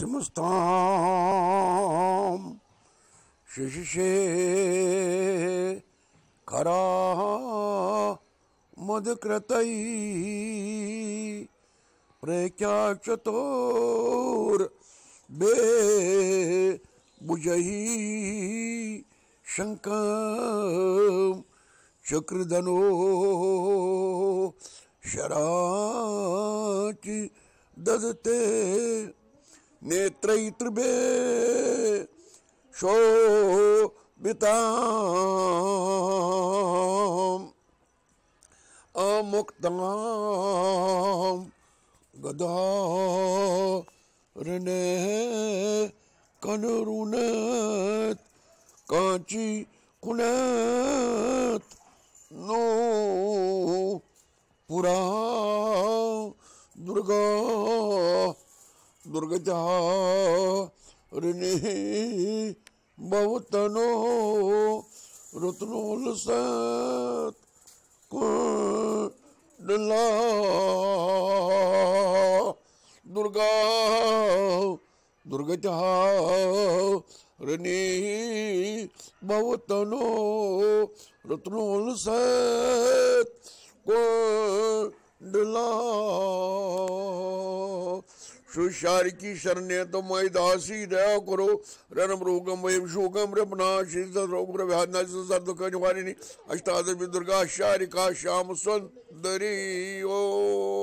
सिमस्तां शिशिषे खरा मदकृतै प्रख्या चतुर बे बुझही शंकम चक्रधनो शराचि ददते नेत्रैत्रिभे शोभिताम् अमुक्तां गदारणे कनरुनत कांची कुनत नो पुरा दुर्गा दुर्गचारिणी भवतनो रत्नोलसत कुंडला दुर्गा दुर्गचारिणी भवतनो रत्नोलसत कुंडला सुशार की शरण्य तो मई दासी दया करो रनम रोगम वयम शोकम रपनाशी रोग प्रव्याधना दुख निवारिणी अष्टादश दुर्गा शारिका श्याम सुंदरी ओ